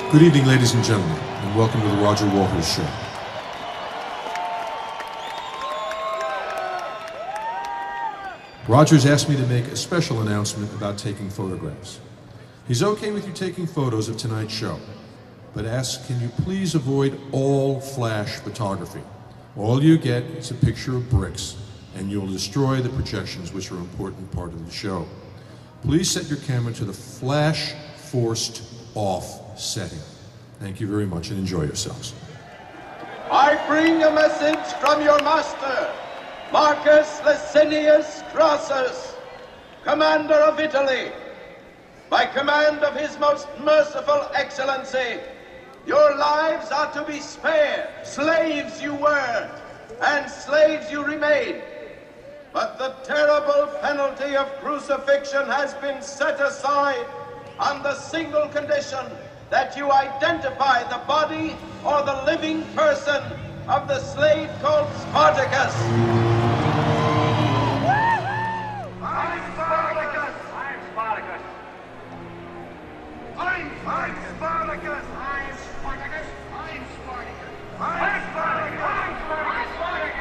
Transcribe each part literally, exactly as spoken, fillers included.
Good evening, ladies and gentlemen, and welcome to the Roger Waters Show. Roger's asked me to make a special announcement about taking photographs. He's okay with you taking photos of tonight's show, but asks, can you please avoid all flash photography? All you get is a picture of bricks, and you'll destroy the projections, which are an important part of the show. Please set your camera to the flash forced off setting. Thank you very much and enjoy yourselves. I bring a message from your master, Marcus Licinius Crassus, commander of Italy. By command of his most merciful excellency, your lives are to be spared. Slaves you were, and slaves you remain. But the terrible penalty of crucifixion has been set aside on the single condition that you identify the body or the living person of the slave called Spartacus. I'm Spartacus! I'm Spartacus! I'm I'm Spartacus! I'm Spartacus! I'm Spartacus! I'm Spartacus! I'm Spartacus!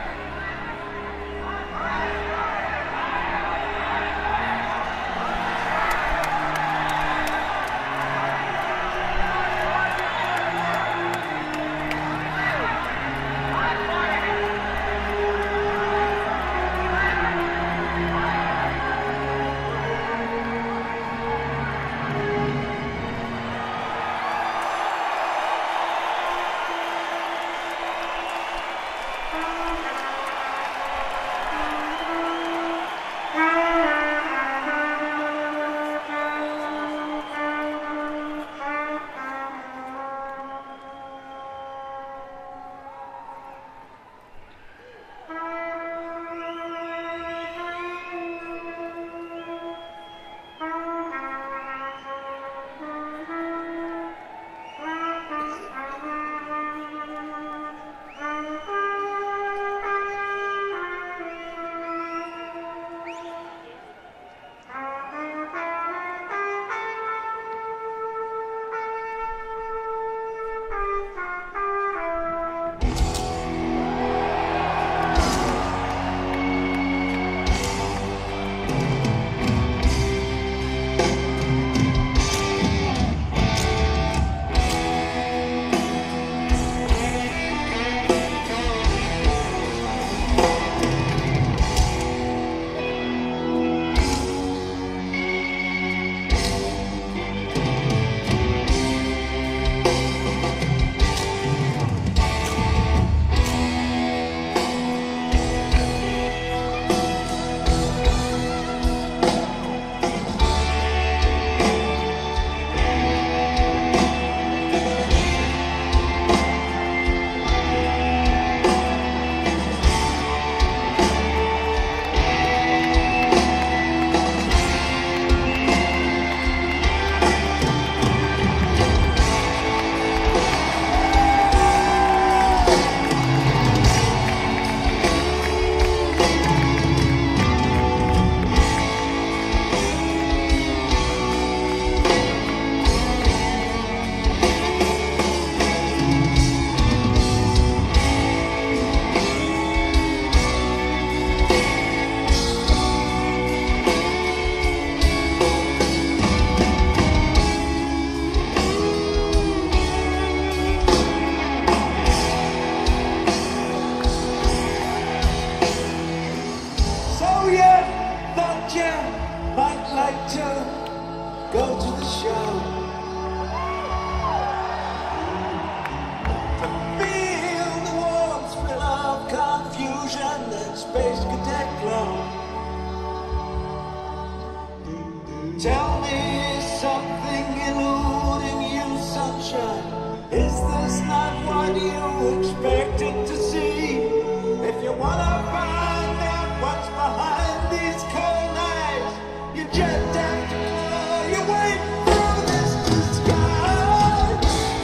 Tell me something eluding you, sunshine. Is this not what you expected to see? If you wanna find out what's behind these cold eyes, you just have to claw your way through this disguise.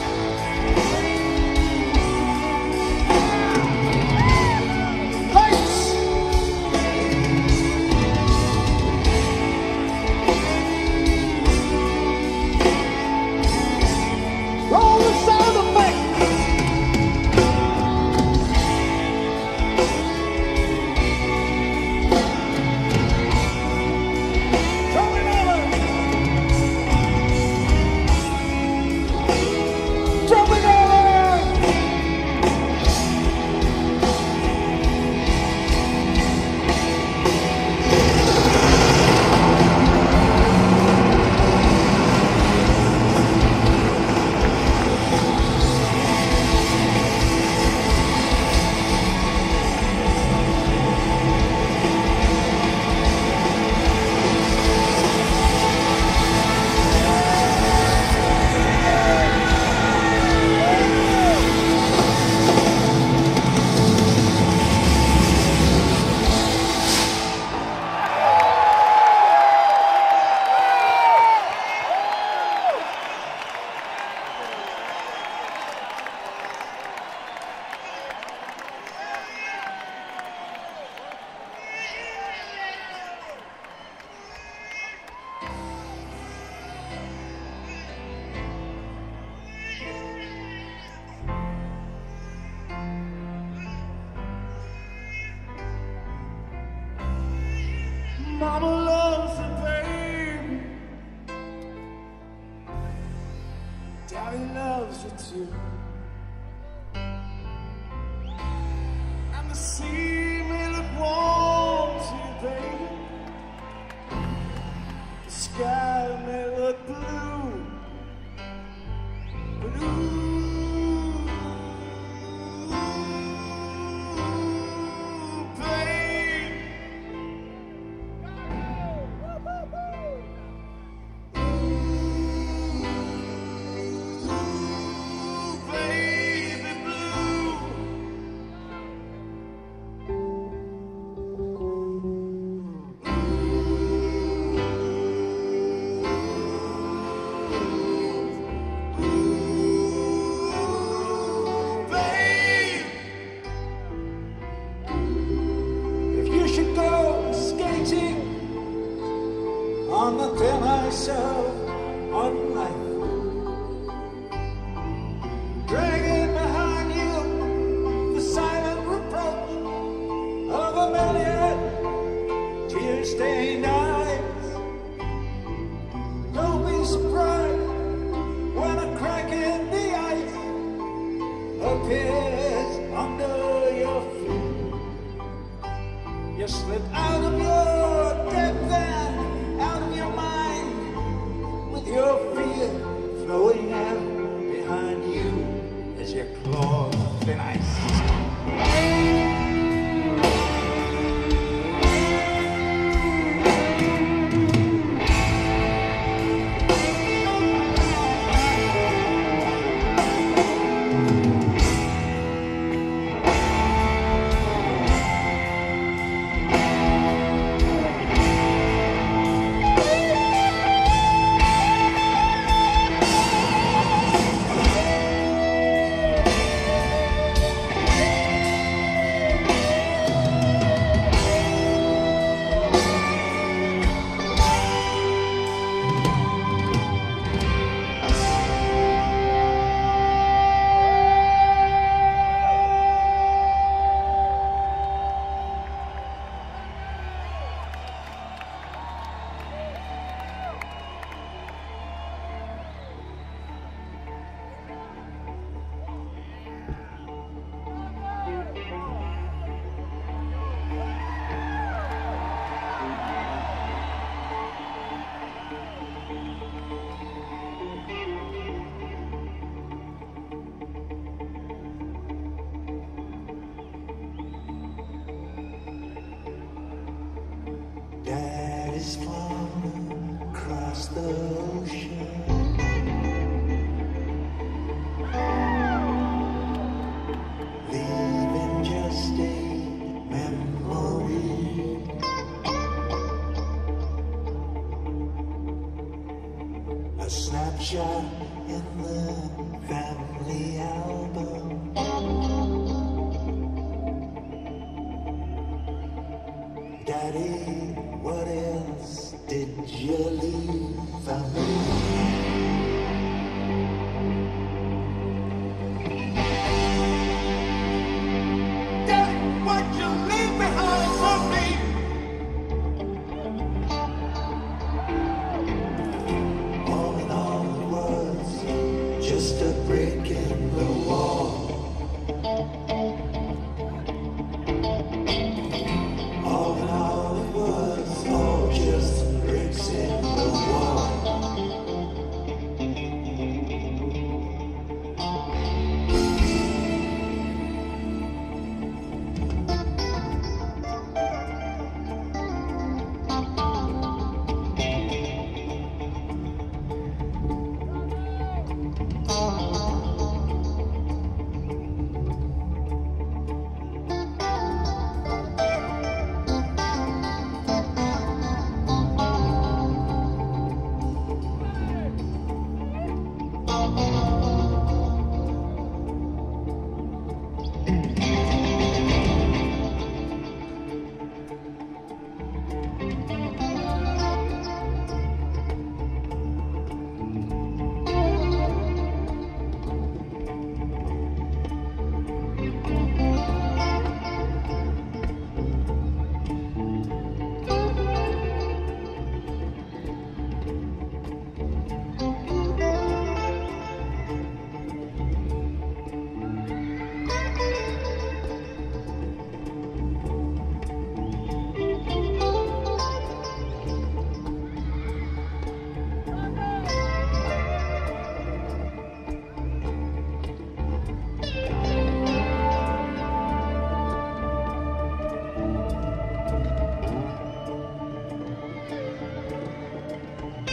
Lights! Roll! Mama loves the baby. Daddy loves you too. And the sea may look warm to you, baby. The sky may look blue. But ooh, on the thin ice of modern life, dragging behind you the silent reproach of a million tear-stained eyes. Don't be surprised when a crack in the ice appears under your feet. You slip out of your depth and out of your mind, with your fear flowing out behind you as your claws thin ice. Daddy's flown across the ocean, leaving just a memory. A snapshot in the family album. Daddy, what else did you leave for me? Daddy, what'd you leave behind for me? All in all, it was just a break in the wall. All in all, it was all just bricks in the wall.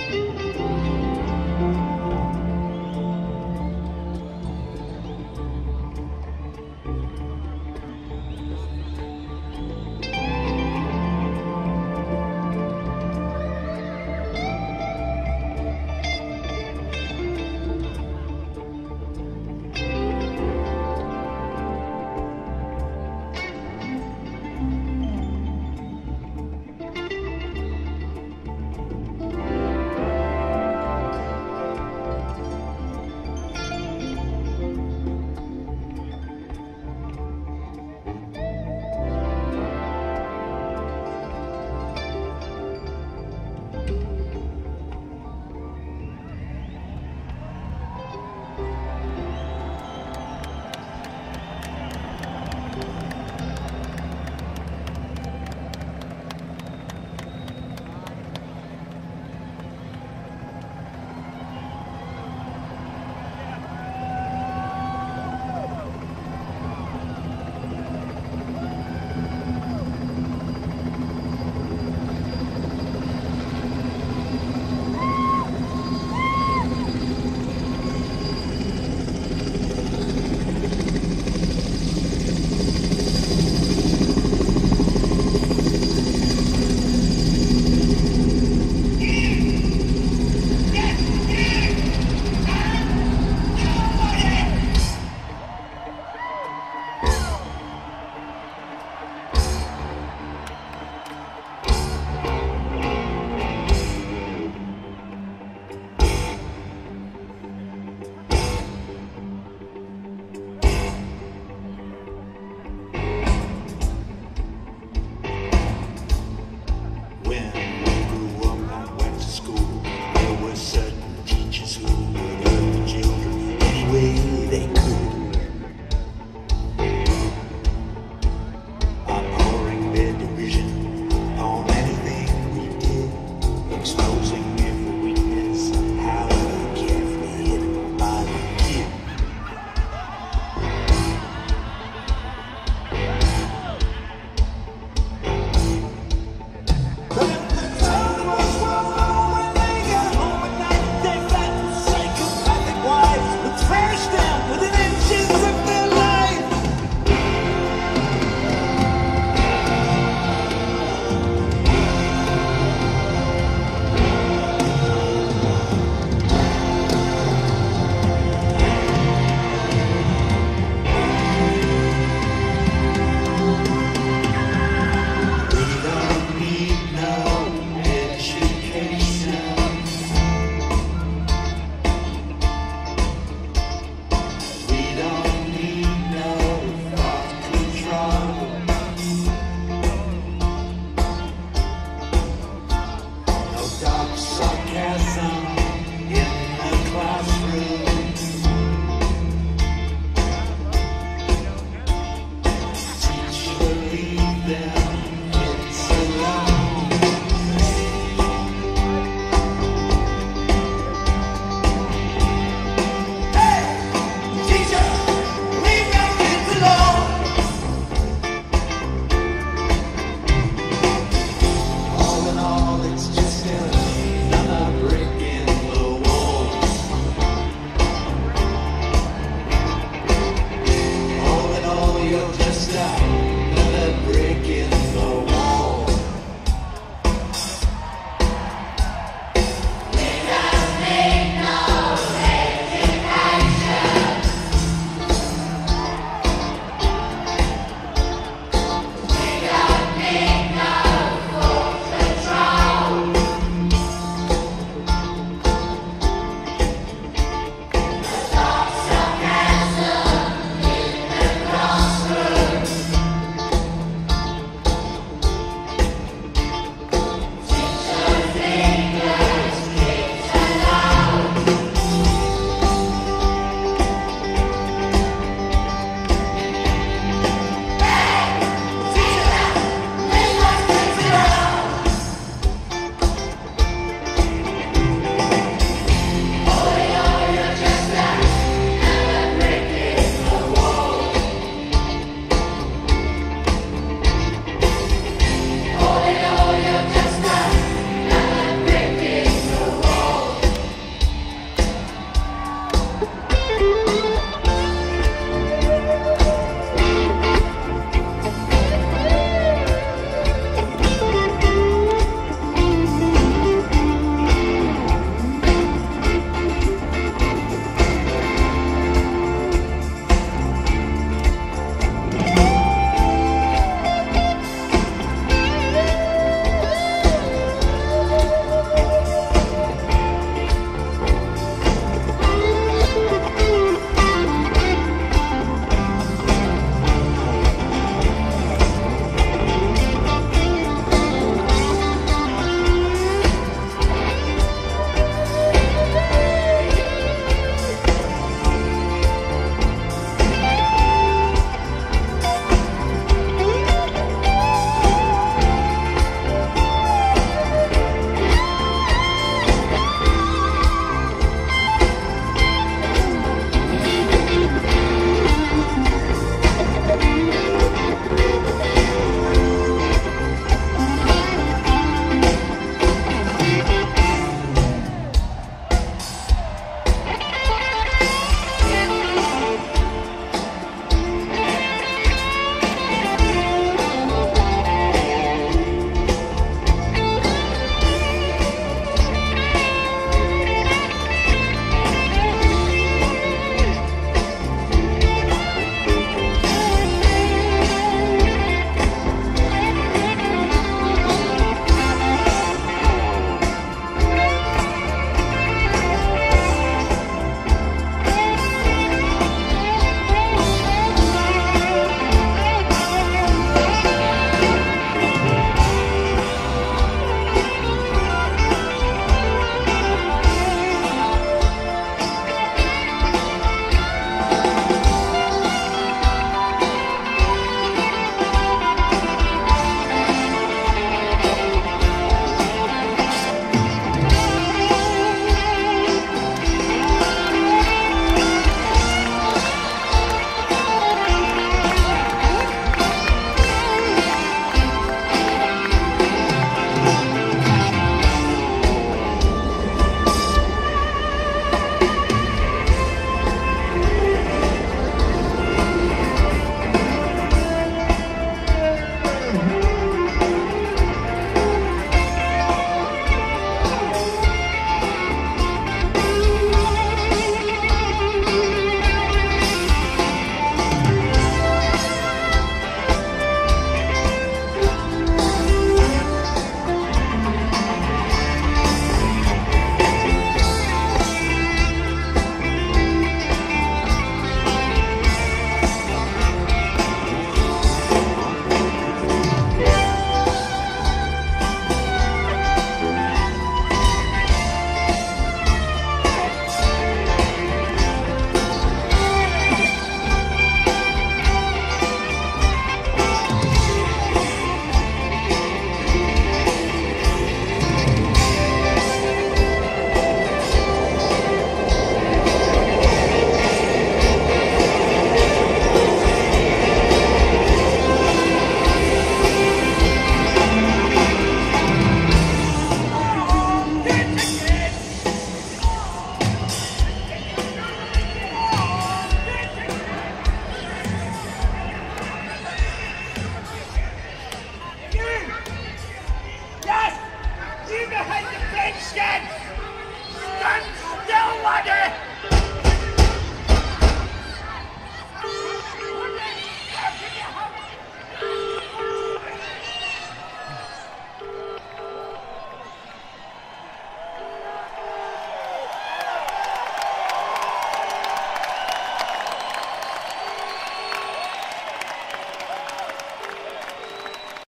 Dark side.